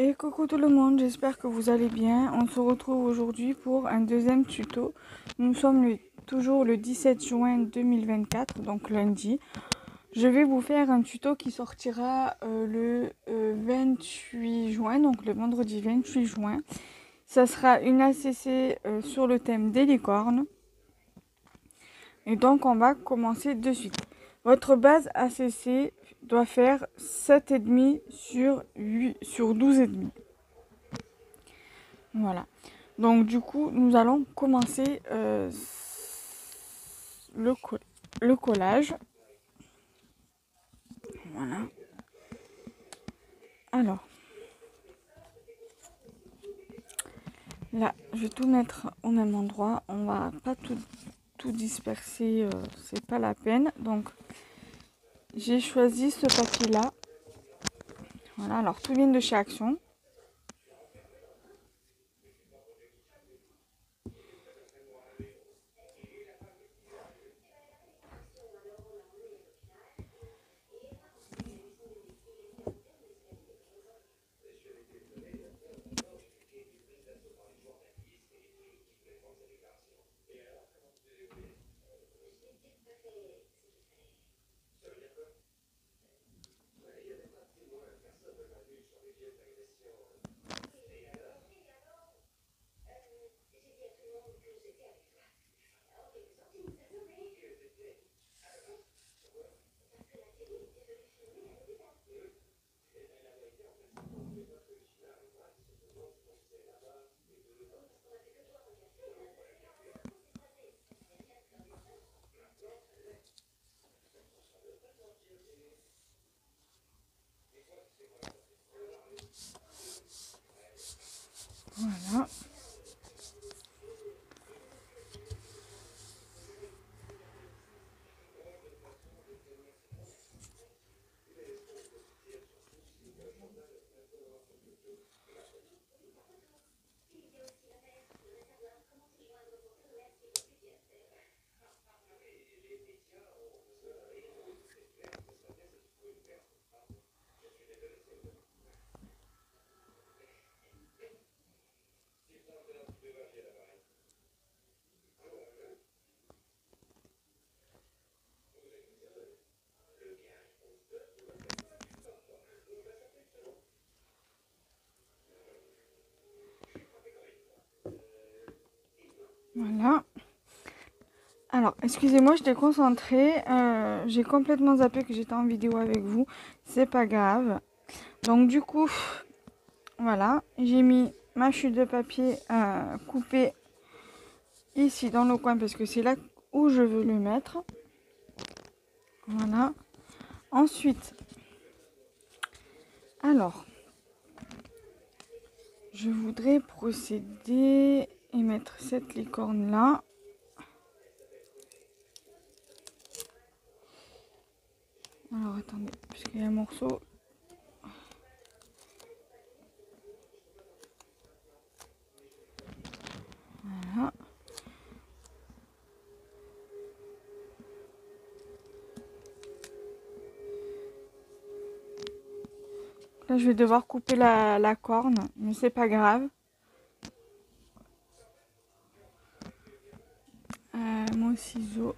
Et coucou tout le monde, j'espère que vous allez bien. On se retrouve aujourd'hui pour un deuxième tuto. Nous sommes toujours le 17 juin 2024, donc lundi. Je vais vous faire un tuto qui sortira le 28 juin, donc le vendredi 28 juin. Ça sera une ACC sur le thème des licornes. Et donc on va commencer de suite. Votre base ACC doit faire 7,5 sur 12,5. Voilà. Donc du coup, nous allons commencer le collage. Voilà. Alors, là, je vais tout mettre au même endroit. On va pas tout disperser, c'est pas la peine. Donc, j'ai choisi ce papier-là. Voilà, alors tout vient de chez Action. Voilà. Voilà. Alors, excusez-moi, j'étais concentrée. J'ai complètement zappé que j'étais en vidéo avec vous. C'est pas grave. Donc, du coup, voilà. J'ai mis ma chute de papier coupée ici dans le coin parce que c'est là où je veux le mettre. Voilà. Ensuite, alors, je voudrais procéder et mettre cette licorne là. Alors, attendez, puisqu'il y a un morceau. Voilà. Là, je vais devoir couper la corne, mais c'est pas grave. Mon ciseau.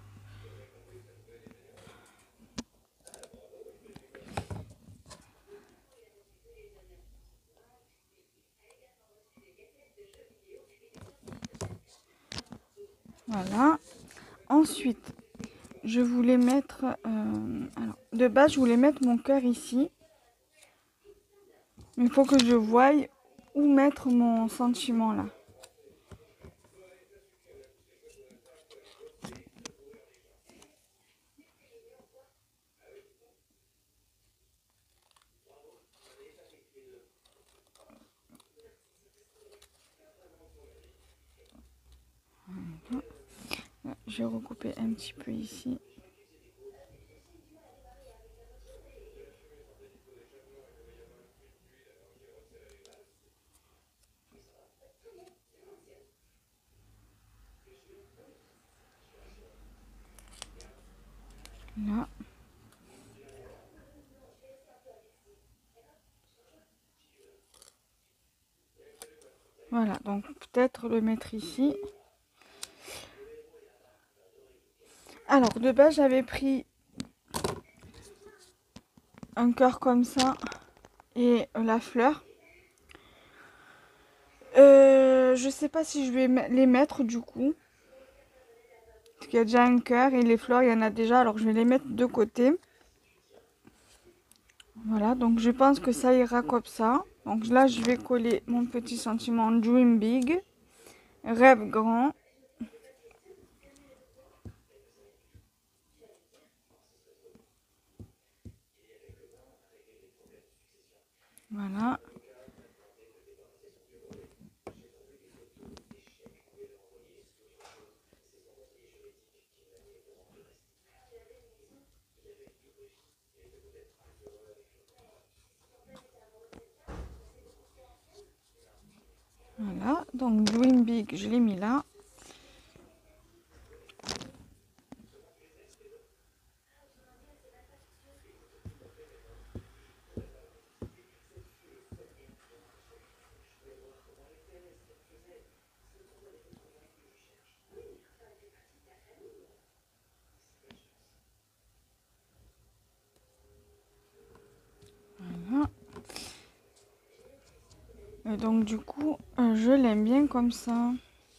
Voilà. Ensuite, je voulais mettre... alors, de base, je voulais mettre mon cœur ici. Mais il faut que je voie où mettre mon sentiment là. Je vais recouper un petit peu ici. Là. Voilà, donc peut-être le mettre ici. Alors, de base, j'avais pris un cœur comme ça et la fleur. Je sais pas si je vais les mettre du coup. Parce qu'il y a déjà un cœur et les fleurs, il y en a déjà. Alors, je vais les mettre de côté. Voilà, donc je pense que ça ira comme ça. Donc là, je vais coller mon petit sentiment Dream Big, rêve grand. Voilà. Voilà, donc Dream Big, je l'ai mis là. Voilà. Et donc du coup, je l'aime bien comme ça.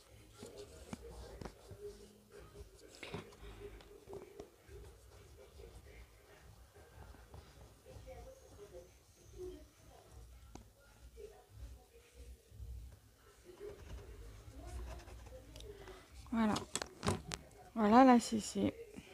Voilà. Voilà la CC.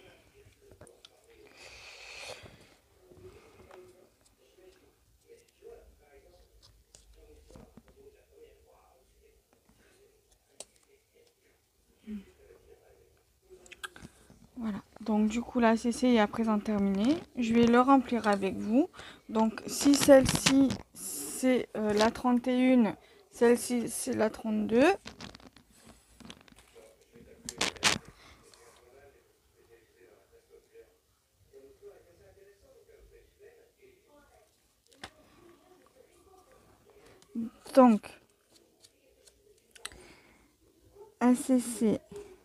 Voilà, donc du coup la CC est à présent terminée. Je vais le remplir avec vous. Donc si celle-ci c'est la 31, celle-ci c'est la 32. Donc ACC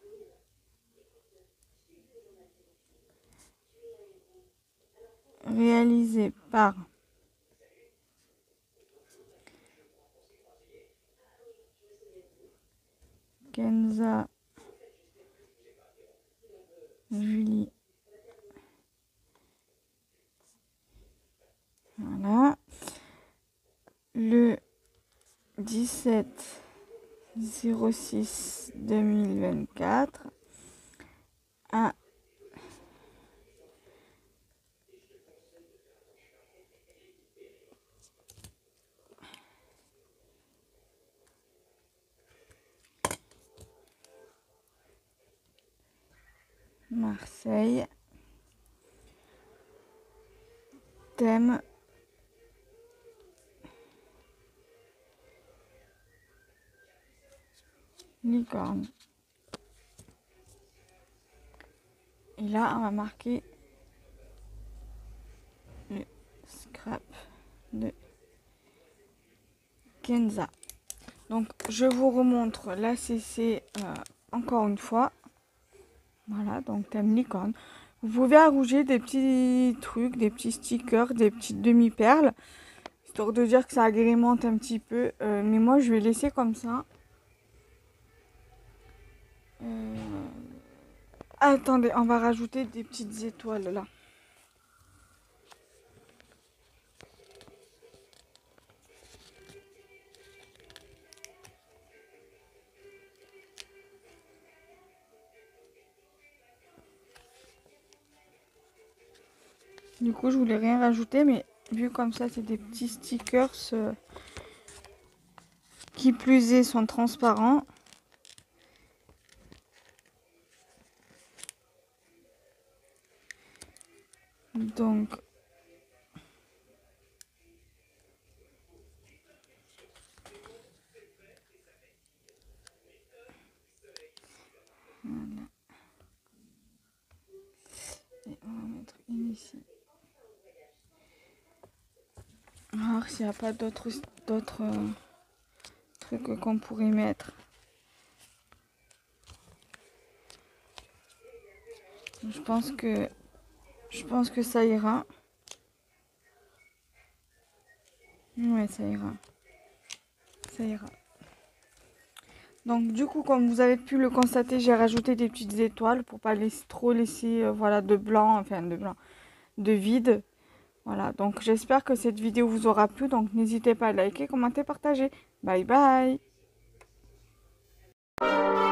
réalisé par Kenza Julie. Voilà. Le 17/06/2024 à Marseille. Thème licorne. Et là, on va marquer le scrap de Kenza. Donc, je vous remontre la CC encore une fois. Voilà, donc thème licorne. Vous pouvez arrouger des petits trucs, des petits stickers, des petites demi-perles, histoire de dire que ça agrémente un petit peu. Mais moi, je vais laisser comme ça. Attendez, on va rajouter des petites étoiles là. Du coup, je voulais rien rajouter, mais vu comme ça, c'est des petits stickers qui plus est sont transparents. Donc, voilà. Et on va mettre une ici. Alors, s'il n'y a pas d'autres trucs qu'on pourrait mettre. Je pense que ça ira. Ouais, ça ira. Ça ira. Donc du coup, comme vous avez pu le constater, j'ai rajouté des petites étoiles pour pas trop laisser voilà, de blanc, enfin de blanc, de vide. Voilà, donc j'espère que cette vidéo vous aura plu. Donc n'hésitez pas à liker, commenter, partager. Bye bye.